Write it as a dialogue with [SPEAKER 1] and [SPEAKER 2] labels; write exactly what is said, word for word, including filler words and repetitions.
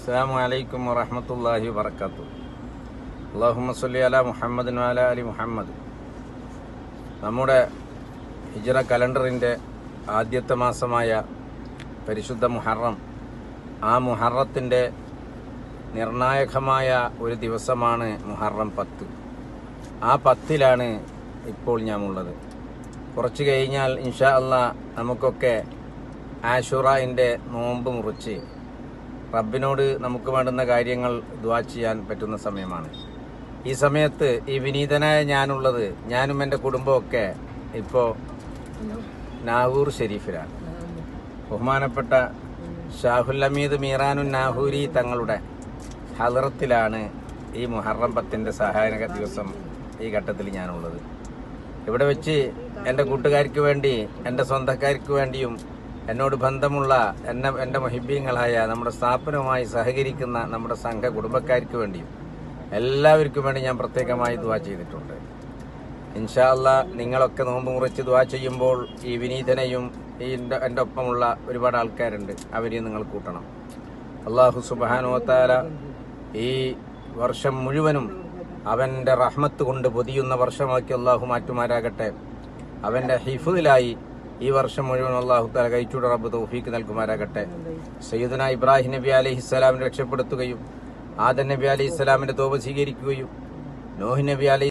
[SPEAKER 1] അസ്സലാമു അലൈക്കും വറഹ്മത്തുള്ളാഹി വബറകാതുഹു. അല്ലാഹുമ്മ സ്വല്ലി അലാ മുഹമ്മദിൻ വഅലാ അലി മുഹമ്മദ്. നമ്മുടെ ഹിജ്റ കലണ്ടറിൻ്റെ ആദ്യത്തെ മാസമായ പരിശുദ്ധ മുഹറം, ആ മുഹറത്തിൻ്റെ നിർണായകമായ ഒരു ദിവസമാണ് മുഹറം പത്ത്. ആ പത്തിലാണ് ഇപ്പോൾ ഞാൻ ഉള്ളത്. കുറച്ച് കഴിഞ്ഞാൽ ഇൻഷാ അല്ലാ നമുക്കൊക്കെ ആശുറയിൻ്റെ നോമ്പ് മുറിച്ച് റബ്ബിനോട് നമുക്ക് വേണ്ടുന്ന കാര്യങ്ങൾ ദുആ ചെയ്യാൻ പറ്റുന്ന സമയമാണ്. ഈ സമയത്ത് ഈ വിനീതനായ ഞാനുള്ളത്, ഞാനും എൻ്റെ കുടുംബമൊക്കെ ഇപ്പോൾ നാഹൂർ ഷെരീഫിലാണ്. ബഹുമാനപ്പെട്ട ഷാഹുൽ ഹമീദ് മീറാനുൻ നാഹൂരി തങ്ങളുടെ ഹളറത്തിലാണ് ഈ മുഹറം പത്തിൻ്റെ സഹായക ദിവസം ഈ ഘട്ടത്തിൽ ഞാനുള്ളത്. ഇവിടെ വെച്ച് എൻ്റെ കൂട്ടുകാർക്ക് വേണ്ടി, എൻ്റെ സ്വന്തക്കാർക്ക് വേണ്ടിയും, എന്നോട് ബന്ധമുള്ള എന്നെ എൻ്റെ മുഹിബ്ബീങ്ങളായ നമ്മുടെ സ്ഥാപനവുമായി സഹകരിക്കുന്ന നമ്മുടെ സംഘ കുടുംബക്കാർക്ക് വേണ്ടിയും എല്ലാവർക്കും വേണ്ടി ഞാൻ പ്രത്യേകമായി ദുആ ചെയ്തിട്ടുണ്ട്. ഇൻഷാ അല്ലാ നിങ്ങളൊക്കെ നോമ്പ് മുറിച്ച് ദുആ ചെയ്യുമ്പോൾ ഈ വിനീതനെയും ഈ എൻ്റെ എൻ്റെ ഒപ്പമുള്ള ഒരുപാട് ആൾക്കാരുണ്ട്, അവരെയും നിങ്ങൾ കൂട്ടണം. അല്ലാഹു സുബ്ഹാനഹു വ തആല ഈ വർഷം മുഴുവനും അവൻ്റെ റഹ്മത്ത് കൊണ്ട് പൊതിയുന്ന വർഷമാക്കി അല്ലാഹു മാറ്റുമാരാകട്ടെ. അവൻ്റെ ഹിഫ്ദിലായി ഈ വർഷം മുഴുവൻ അല്ലാഹു തആല കഴിച്ചൂടെ റബ്ബ് തൗഫീക്ക് നൽകുമാരാകട്ടെ. സയ്യിദുനാ ഇബ്രാഹിം നബി അലൈഹിസ്സലാമിനെ രക്ഷപ്പെടുത്തുകയും ആദം നബി അലൈഹിസ്സലാമിന്റെ തൗബ സ്വീകരിക്കുകയും നൂഹ് നബി അലൈഹി